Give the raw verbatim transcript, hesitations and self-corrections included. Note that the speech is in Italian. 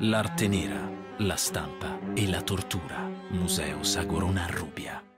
L'arte nera, la stampa e la tortura. Museo Sagorona a Rubbia.